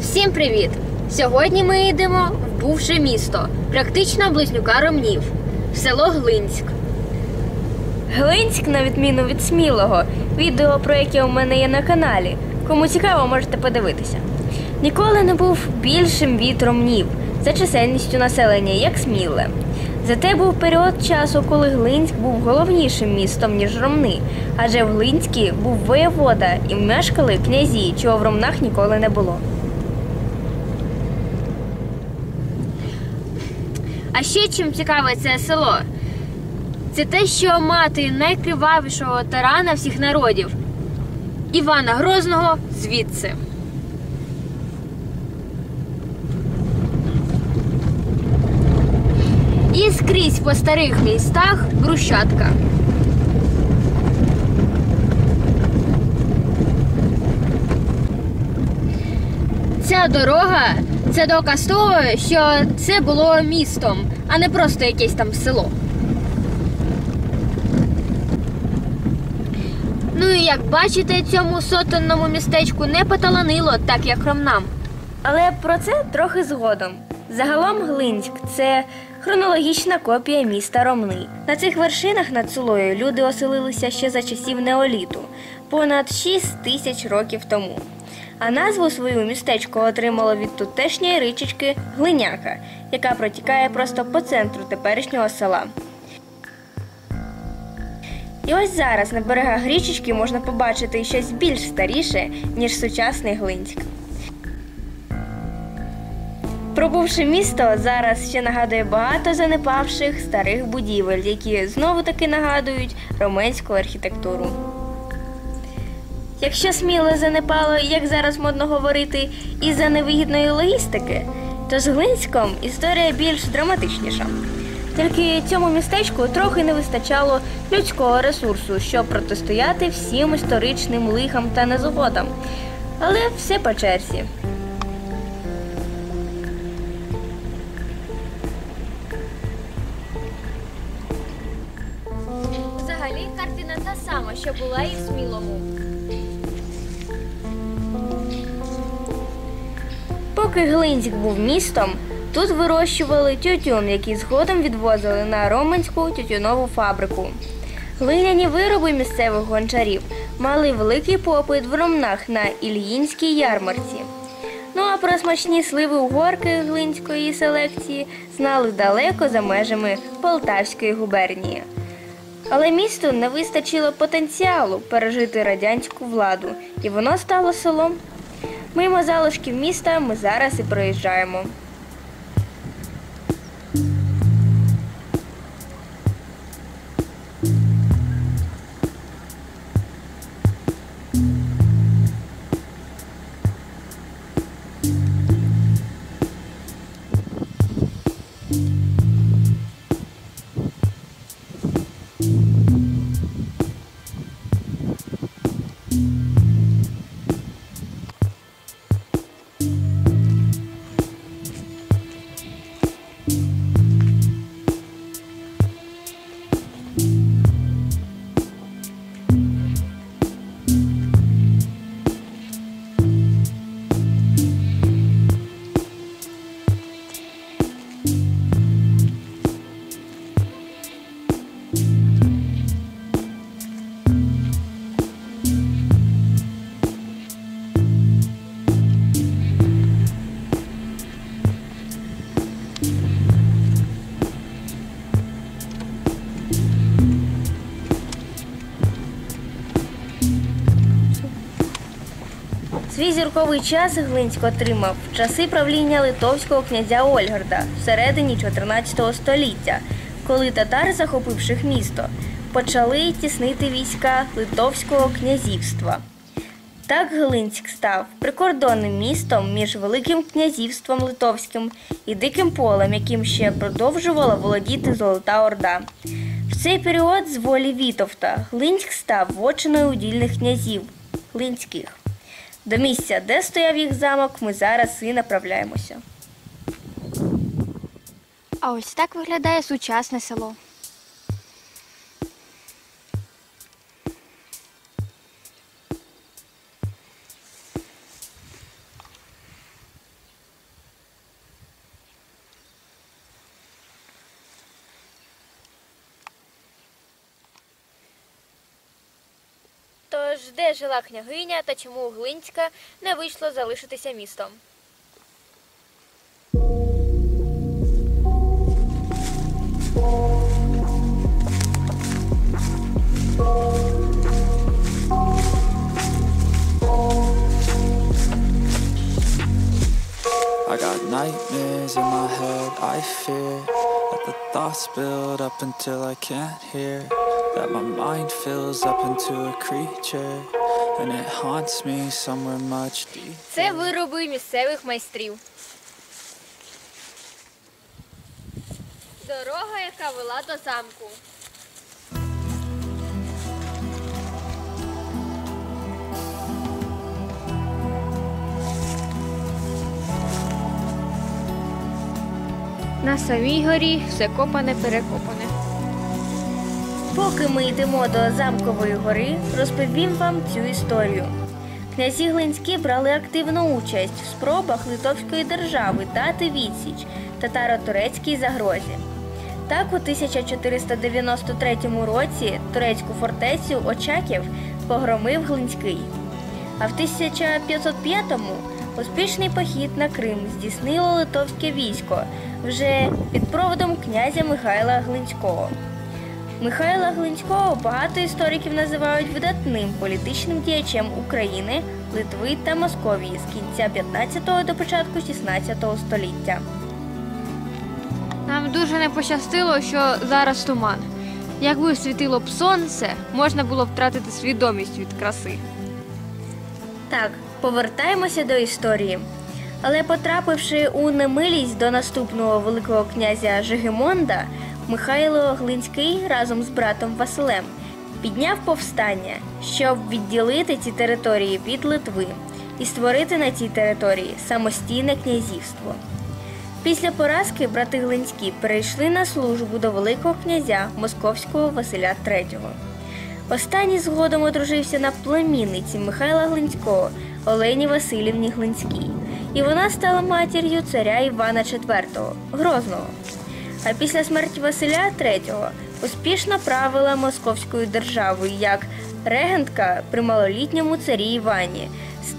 Всім привіт! Сьогодні ми йдемо в бувше місто, практично близнюка Ромнів, в село Глинськ. Глинськ, на відміну від Смілого, відео про яке у мене є на каналі. Кому цікаво, можете подивитися. Ніколи не був більшим від Ромнів за чисельністю населення, як Сміле. Зате був період часу, коли Глинськ був головнішим містом, ніж Ромни, адже в Глинську був воєвода і мешкали князі, чого в Ромнах ніколи не було. А ще чим цікаве це село? Це те, що мати найкривавішого тирана всіх народів – Івана Грозного звідси. І скрізь по старих містах брусчатка. Ця дорога – це доказ того, що це було містом, а не просто якесь там село. Ну і як бачите, цьому сотенному містечку не поталанило, так як Ромнам. Але про це трохи згодом. Загалом Глинськ – це хронологічна копія міста Ромни. На цих вершинах над селою люди оселилися ще за часів неоліту, понад 6 тисяч років тому. А назву свою містечко отримало від тутешньої річечки Глиняка, яка протікає просто по центру теперішнього села. І ось зараз на берегах річечки можна побачити щось більш старіше, ніж сучасний Глинськ. Пробувши місто, зараз ще нагадує багато занепавших старих будівель, які знову-таки нагадують романську архітектуру. Якщо Сміле занепало, як зараз модно говорити, із-за невигідної логістики, то з Глинськом історія більш драматичніша. Тільки цьому містечку трохи не вистачало людського ресурсу, щоб протистояти всім історичним лихам та незгодам. Але все по черзі. Взагалі, картина та сама, що була і в Смілому. Поки Глинськ був містом, тут вирощували тютюн, який згодом відвозили на Романську тютюнову фабрику. Глиняні вироби місцевих гончарів мали великий попит в Ромнах на Ільїнській ярмарці. Ну а про смачні сливи-угорки глинської селекції знали далеко за межами Полтавської губернії. Але місту не вистачило потенціалу пережити радянську владу, і воно стало селом. Мимо залишків міста ми зараз і проїжджаємо. Свій зірковий час Глинськ отримав в часи правління литовського князя Ольгарда всередині 14 століття, коли татари, захопивши місто, почали тіснити війська Литовського князівства. Так Глинськ став прикордонним містом між Великим князівством Литовським і Диким полем, яким ще продовжувала володіти Золота Орда. В цей період з волі Вітовта Глинськ став вотчиною удільних князів – Глинських. До місця, де стояв їх замок, ми зараз і направляємося. А ось так виглядає сучасне село. де жила княгиня та чому Глинська не вийшло залишитися містом. I got nightmares in my head, I fear that the thoughts build up until I can't hear, that my mind fills up into a creature, and it haunts me somewhere much deeper. Це вироби місцевих майстрів. Дорога, яка вела до замку. На самій горі все копане-перекопане. Поки ми йдемо до Замкової гори, розповім вам цю історію. Князі Глинські брали активну участь в спробах Литовської держави дати відсіч татаро-турецькій загрозі. Так, у 1493 році турецьку фортецю Очаків погромив Глинський. А в 1505-му успішний похід на Крим здійснило литовське військо вже під проводом князя Михайла Глинського. Михайла Глинського багато істориків називають видатним політичним діячем України, Литви та Московії з кінця 15-го до початку 16-го століття. Нам дуже не пощастило, що зараз туман. Якби світило б сонце, можна було б втратити свідомість від краси. Так, повертаємося до історії. Але потрапивши у немилість до наступного великого князя Жигимонда, Михайло Глинський разом з братом Василем підняв повстання, щоб відділити ці території від Литви і створити на цій території самостійне князівство. Після поразки брати Глинські перейшли на службу до Великого князя Московського Василя III. Останній згодом одружився на племінниці Михайла Глинського Олені Василівні Глинській, і вона стала матір'ю царя Івана IV Грозного. А після смерті Василя III успішно правила Московською державою як регентка при малолітньому царі Івані з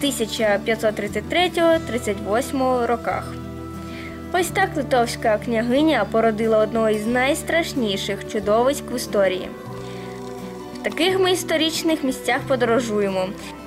1533-38 роках. Ось так литовська княгиня породила одного із найстрашніших чудовиськ в історії. В таких ми історичних місцях подорожуємо.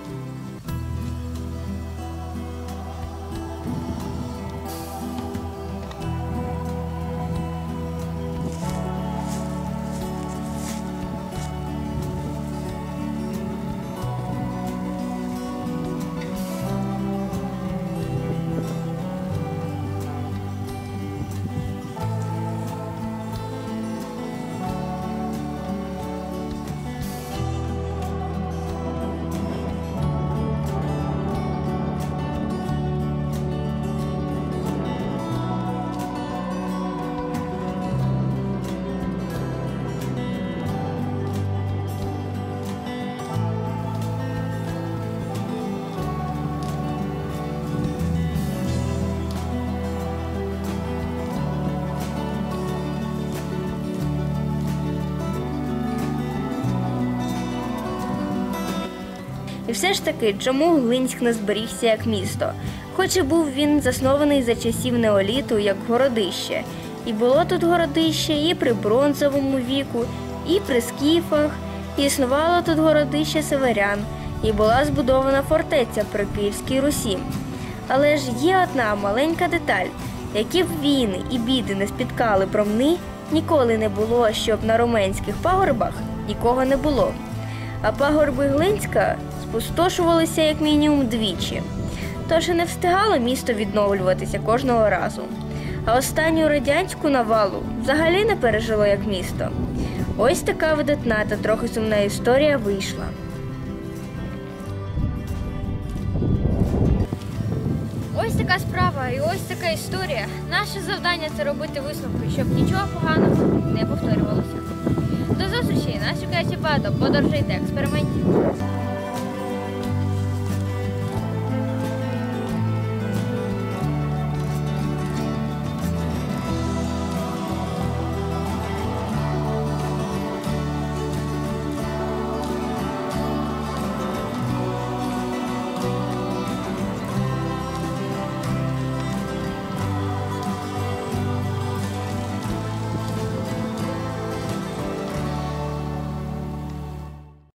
І все ж таки, чому Глинськ не зберігся як місто? Хоч і був він заснований за часів неоліту як городище. І було тут городище і при бронзовому віку, і при скіфах, і існувало тут городище северян, і була збудована фортеця при Київській Русі. Але ж є одна маленька деталь. Які б війни і біди не спіткали промни, ніколи не було, щоб на руменських пагорбах нікого не було. А пагорби Глинська спустошувалися як мінімум двічі. Тож і не встигало місто відновлюватися кожного разу. А останню радянську навалу взагалі не пережило як місто. Ось така видатна та трохи сумна історія вийшла. Ось така справа і ось така історія. Наше завдання – це робити висновки, щоб нічого поганого не повторювалося. До зустрічі! Нас чекає ще багато подорожей та експериментів.